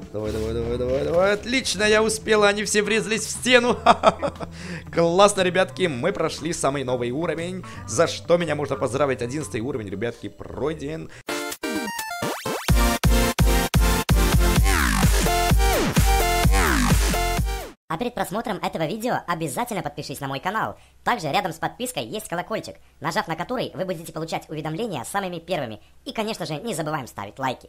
Давай, давай, давай, давай, давай. Отлично, я успела, они все врезались в стену. Классно, ребятки, мы прошли самый новый уровень, за что меня можно поздравить. 11 уровень, ребятки, пройден. А перед просмотром этого видео обязательно подпишись на мой канал. Также рядом с подпиской есть колокольчик, нажав на который вы будете получать уведомления самыми первыми. И, конечно же, не забываем ставить лайки.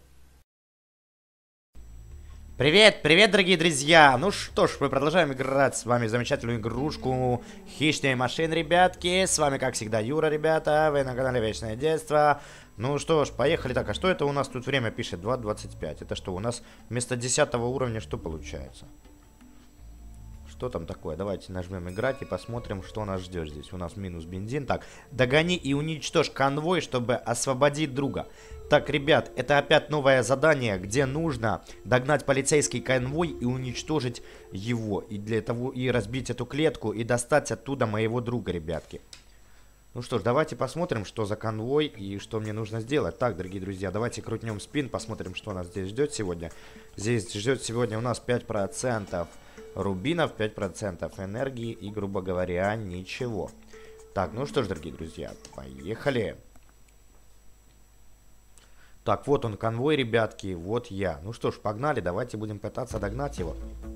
Привет, привет, дорогие друзья! Ну что ж, мы продолжаем играть с вами в замечательную игрушку Хищные машины, ребятки. С вами, как всегда, Юра, ребята. Вы на канале Вечное Детство. Ну что ж, поехали. Так, а что это у нас тут время пишет? 2:25. Это что, у нас вместо 10 уровня что получается? Что там такое? Давайте нажмем играть и посмотрим, что нас ждет здесь. У нас минус бензин. Так, догони и уничтожь конвой, чтобы освободить друга. Так, ребят, это опять новое задание, где нужно догнать полицейский конвой и уничтожить его. И для того и разбить эту клетку и достать оттуда моего друга, ребятки. Ну что ж, давайте посмотрим, что за конвой и что мне нужно сделать. Так, дорогие друзья, давайте крутнем спин, посмотрим, что нас здесь ждет сегодня. Здесь ждет сегодня у нас 5% рубинов, 5% энергии и, грубо говоря, ничего. Так, ну что ж, дорогие друзья, поехали. Так, вот он конвой, ребятки, вот я. Ну что ж, погнали, давайте будем пытаться догнать его.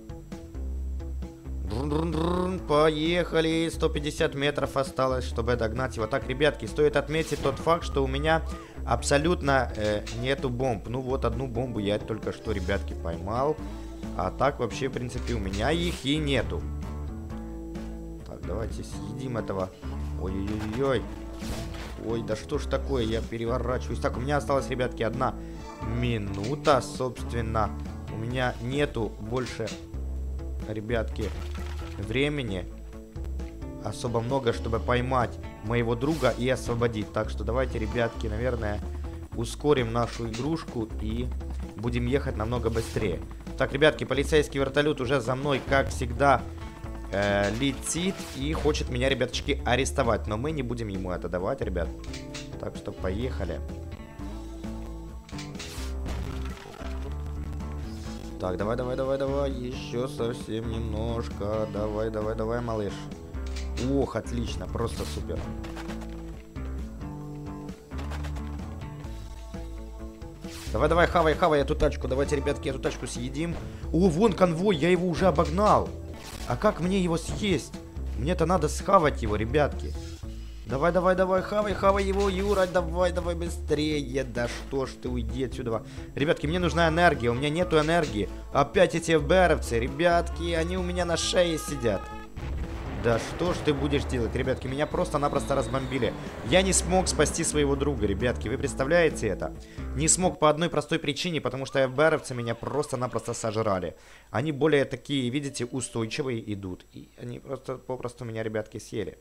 Поехали, 150 метров осталось, чтобы догнать его. Так, ребятки, стоит отметить тот факт, что у меня абсолютно нету бомб. Ну вот, одну бомбу я только что, ребятки, поймал. А так вообще, в принципе, у меня их и нету. Так, давайте съедим этого. Ой-ой-ой. Ой, да что ж такое, я переворачиваюсь. Так, у меня осталась, ребятки, 1 минута, собственно. У меня нету больше, ребятки, времени особо много, чтобы поймать моего друга и освободить. Так что давайте, ребятки, наверное, ускорим нашу игрушку и будем ехать намного быстрее. Так, ребятки, полицейский вертолет уже за мной, как всегда, летит и хочет меня, ребяточки, арестовать. Но мы не будем ему это давать, ребят. Так что поехали. Так, давай, давай, давай, давай. Еще совсем немножко. Давай, давай, давай, малыш. Ох, отлично, просто супер. Давай, давай, хавай, хавай эту тачку. Давайте, ребятки, эту тачку съедим. О, вон конвой, я его уже обогнал. А как мне его съесть? Мне-то надо схавать его, ребятки. Давай, давай, давай, хавай, хавай его, Юра. Давай, давай быстрее. Да что ж ты, уйди отсюда. Ребятки, мне нужна энергия. У меня нету энергии. Опять эти ФБРовцы, ребятки, они у меня на шее сидят. Да что ж ты будешь делать, ребятки, меня просто-напросто разбомбили. Я не смог спасти своего друга, ребятки, вы представляете это? Не смог по одной простой причине, потому что ФБРовцы меня просто-напросто сожрали. Они более такие, видите, устойчивые идут. И они просто попросту меня, ребятки, съели.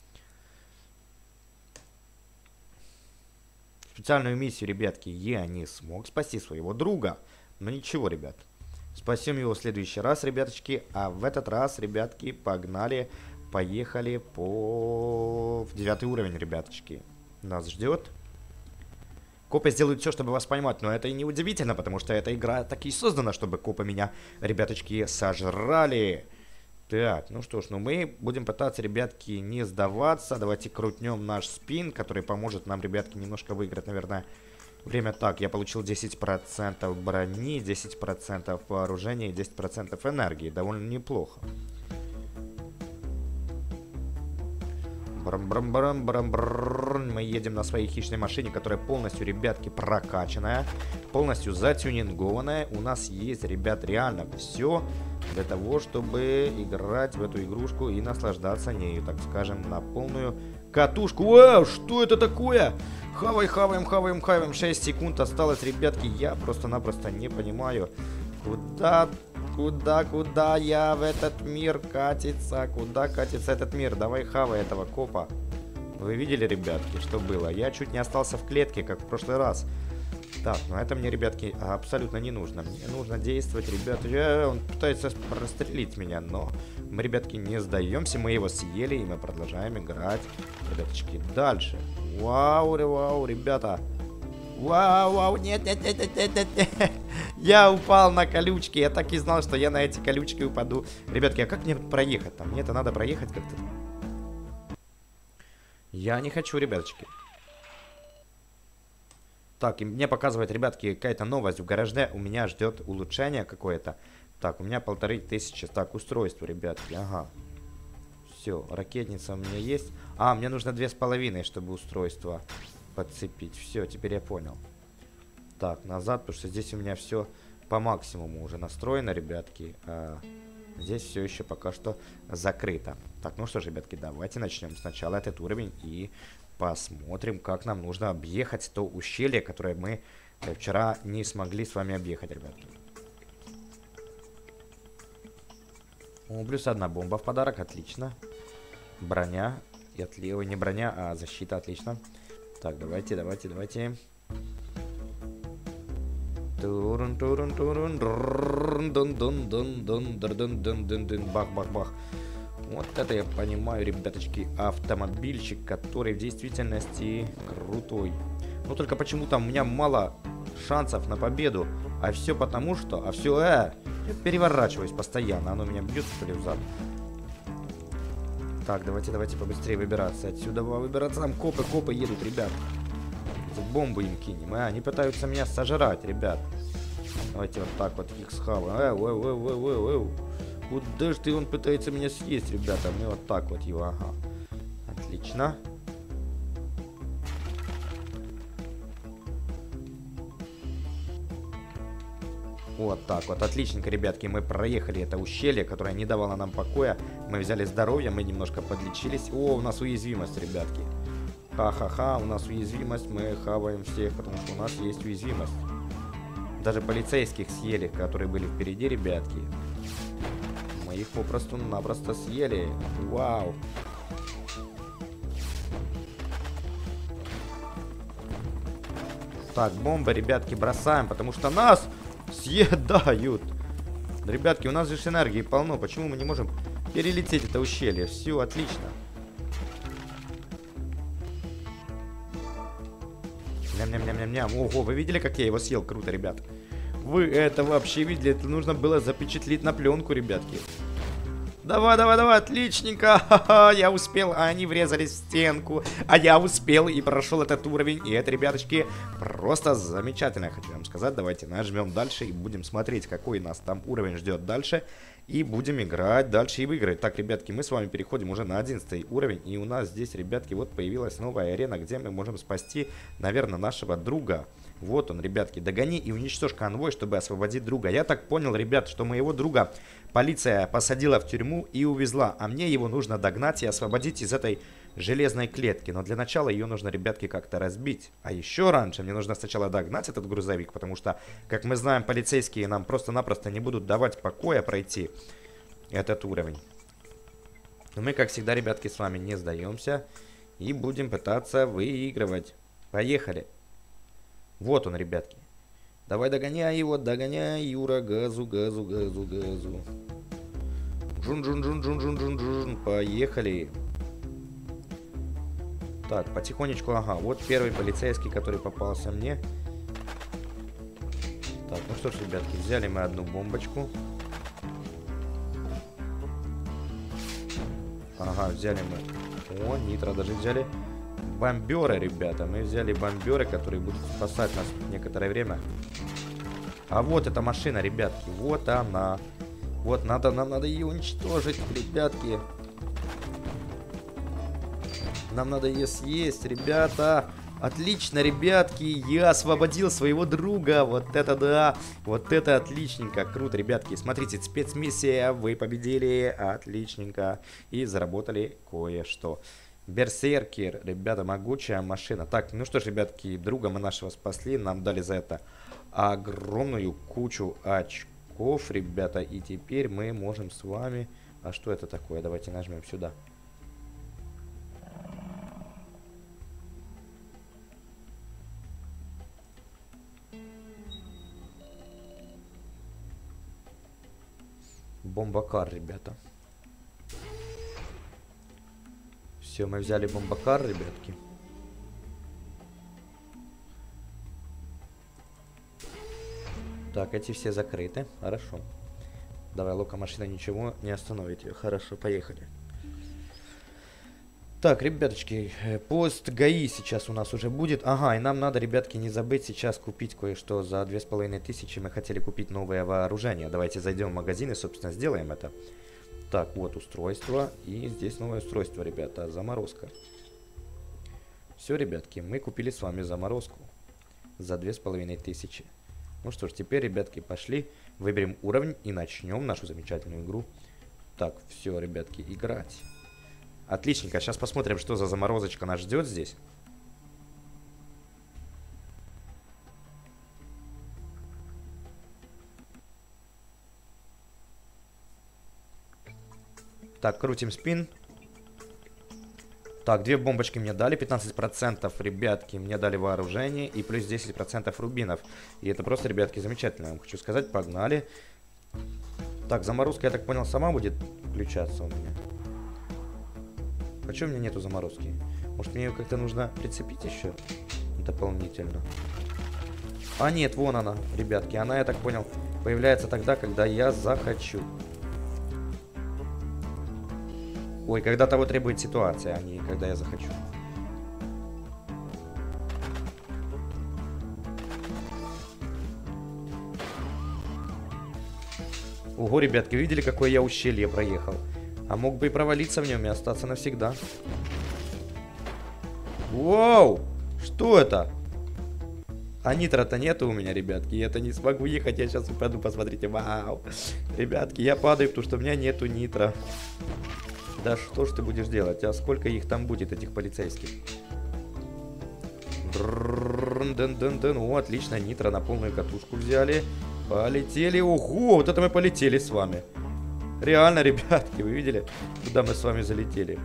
Специальную миссию, ребятки, я не смог спасти своего друга. Но ничего, ребят. Спасем его в следующий раз, ребяточки. А в этот раз, ребятки, погнали. Поехали в 9 уровень, ребяточки. Нас ждет. Копы сделают все, чтобы вас поймать. Но это и не удивительно, потому что эта игра так и создана, чтобы копы меня, ребяточки, сожрали. Так, ну что ж, ну мы будем пытаться, ребятки, не сдаваться. Давайте крутнем наш спин, который поможет нам, ребятки, немножко выиграть, наверное, время. Так, я получил 10% брони, 10% вооружения и 10% энергии. Довольно неплохо. Мы едем на своей хищной машине, которая полностью, ребятки, прокачанная, полностью затюнингованная. У нас есть, ребят, реально все для того, чтобы играть в эту игрушку и наслаждаться нею, так скажем, на полную катушку. Вау, что это такое? Хавай, хаваем, хаваем, хаваем. 6 секунд осталось, ребятки. Я просто-напросто не понимаю, куда я в этот мир катится? Куда катится этот мир? Давай хавай этого копа. Вы видели, ребятки, что было? Я чуть не остался в клетке, как в прошлый раз. Так, ну это мне, ребятки, абсолютно не нужно. Мне нужно действовать, ребята. Он пытается прострелить меня, но мы, ребятки, не сдаемся. Мы его съели, и мы продолжаем играть, ребяточки, дальше. Вау, вау, ребята. Вау, вау, нет, нет, нет, нет, нет, нет, нет. Я упал на колючки. Я так и знал, что я на эти колючки упаду. Ребятки, а как мне проехать там? Мне это надо проехать как-то. Я не хочу, ребяточки. Так, и мне показывает, ребятки, какая-то новость в гараже. У меня ждет улучшение какое-то. Так, у меня 1500. Так, устройство, ребятки, ага. Все, ракетница у меня есть. А, мне нужно 2500, чтобы устройство подцепить. Все, теперь я понял. Так, назад, потому что здесь у меня все по максимуму уже настроено, ребятки. А здесь все еще пока что закрыто. Так, ну что ж, ребятки, давайте начнем сначала этот уровень и посмотрим, как нам нужно объехать то ущелье, которое мы вчера не смогли с вами объехать, ребятки. О, плюс одна бомба в подарок, отлично. Броня, и отлева, не броня, а защита, отлично. Так, давайте, давайте, давайте. Бах-бах-бах. Вот это я понимаю, ребяточки, автомобильчик, который в действительности крутой. Но только почему-то у меня мало шансов на победу. А все потому что... я переворачиваюсь постоянно. Оно меня бьет, что ли, взад. Так, давайте, давайте побыстрее выбираться отсюда. Выбираться, там копы едут, ребят. Бомбу им кинем. Они пытаются меня сожрать, ребят. Давайте вот так вот их схаваем. Куда ж ты, он пытается меня съесть, ребята. Мы вот так вот его, ага. Отлично. Вот так вот, отличненько, ребятки, мы проехали это ущелье, которое не давало нам покоя. Мы взяли здоровье, мы немножко подлечились. О, у нас уязвимость, ребятки. Ха-ха-ха, у нас уязвимость, мы хаваем всех, потому что у нас есть уязвимость. Даже полицейских съели, которые были впереди, ребятки. Мы их попросту-напросто съели. Вау. Так, бомбы, ребятки, бросаем, потому что нас съедают. Ребятки, у нас же энергии полно. Почему мы не можем перелететь это ущелье? Все, отлично. Ням-ням-ням-ням-ням. Ого, вы видели, как я его съел? Круто, ребят. Вы это вообще видели? Это нужно было запечатлеть на пленку, ребятки. Давай, давай, давай, отличненько. Ха-ха, я успел, а они врезались в стенку. А я успел и прошел этот уровень. И это, ребяточки, просто замечательно, хочу вам сказать. Давайте нажмем дальше и будем смотреть, какой нас там уровень ждет дальше. И будем играть дальше и выиграть. Так, ребятки, мы с вами переходим уже на 11 уровень. И у нас здесь, ребятки, вот появилась новая арена, где мы можем спасти, наверное, нашего друга. Вот он, ребятки, догони и уничтожь конвой, чтобы освободить друга. Я так понял, ребят, что моего друга полиция посадила в тюрьму и увезла. А мне его нужно догнать и освободить из этой железной клетки. Но для начала ее нужно, ребятки, как-то разбить. А еще раньше мне нужно сначала догнать этот грузовик, потому что, как мы знаем, полицейские нам просто-напросто не будут давать покоя пройти этот уровень. Но мы, как всегда, ребятки, с вами не сдаемся и будем пытаться выигрывать. Поехали. Вот он, ребятки. Давай догоняй его, догоняй, Юра, газу, газу, газу, газу. Жун-жун-жун-жун-жун-жун-жун. Поехали. Так, потихонечку, ага, вот первый полицейский, который попался мне. Так, ну что ж, ребятки, взяли мы одну бомбочку. Ага, взяли мы. О, нитро даже взяли. Бомберы, ребята, мы взяли бомберы, которые будут спасать нас некоторое время. А вот эта машина, ребятки, вот она. Вот, нам надо ее уничтожить, ребятки. Нам надо ее съесть, ребята. Отлично, ребятки, я освободил своего друга. Вот это да, вот это отличненько. Круто, ребятки, смотрите, спецмиссия, вы победили, отличненько. И заработали кое-что. Берсеркер, ребята, могучая машина. Так, ну что ж, ребятки, друга мы нашего спасли. Нам дали за это огромную кучу очков, ребята. И теперь мы можем с вами... А что это такое? Давайте нажмем сюда. Бомбакар, ребята. Все, мы взяли бомбакар, ребятки. Так, эти все закрыты. Хорошо. Давай, Лока, машина ничего не остановит ее. Хорошо, поехали. Так, ребяточки, пост ГАИ сейчас у нас уже будет. Ага, и нам надо, ребятки, не забыть сейчас купить кое-что за 2500. Мы хотели купить новое вооружение. Давайте зайдем в магазин и, собственно, сделаем это. Так, вот устройство. И здесь новое устройство, ребята. Заморозка. Все, ребятки, мы купили с вами заморозку за 2500. Ну что ж, теперь, ребятки, пошли. Выберем уровень и начнем нашу замечательную игру. Так, все, ребятки, играть. Отличненько. Сейчас посмотрим, что за заморозочка нас ждет здесь. Так, крутим спин. Так, 2 бомбочки мне дали, 15%, ребятки, мне дали вооружение и плюс 10% рубинов. И это просто, ребятки, замечательно, я вам хочу сказать, погнали. Так, заморозка, я так понял, сама будет включаться у меня. Почему у меня нету заморозки? Может, мне ее как-то нужно прицепить еще дополнительно? А нет, вон она, ребятки. Она, я так понял, появляется тогда, когда я захочу. Ой, когда того требует ситуация, а не когда я захочу. Ого, ребятки, видели, какое я ущелье проехал? А мог бы и провалиться в нем и остаться навсегда. Воу! Что это? А нитро-то нету у меня, ребятки. Я-то не смогу ехать, я сейчас упаду, посмотрите. Вау! Ребятки, я падаю, потому что у меня нету нитро. Да что ж ты будешь делать? А сколько их там будет, этих полицейских? О, отлично, нитро на полную катушку взяли. Полетели. Ого, вот это мы полетели с вами. Реально, ребятки, вы видели, куда мы с вами залетели?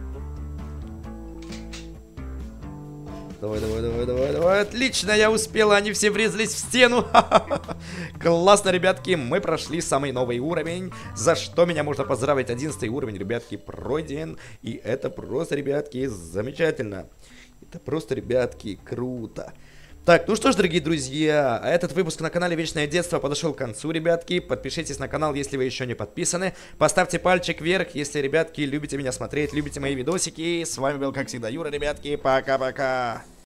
Давай, давай, давай, давай, давай. Отлично, я успела, они все врезались в стену. Классно, ребятки, мы прошли самый новый уровень, за что меня можно поздравить. 11 уровень, ребятки, пройден. И это просто, ребятки, замечательно. Это просто, ребятки, круто. Так, ну что ж, дорогие друзья, этот выпуск на канале Вечное Детство подошел к концу, ребятки. Подпишитесь на канал, если вы еще не подписаны. Поставьте пальчик вверх, если, ребятки, любите меня смотреть, любите мои видосики. С вами был, как всегда, Юра, ребятки. Пока-пока.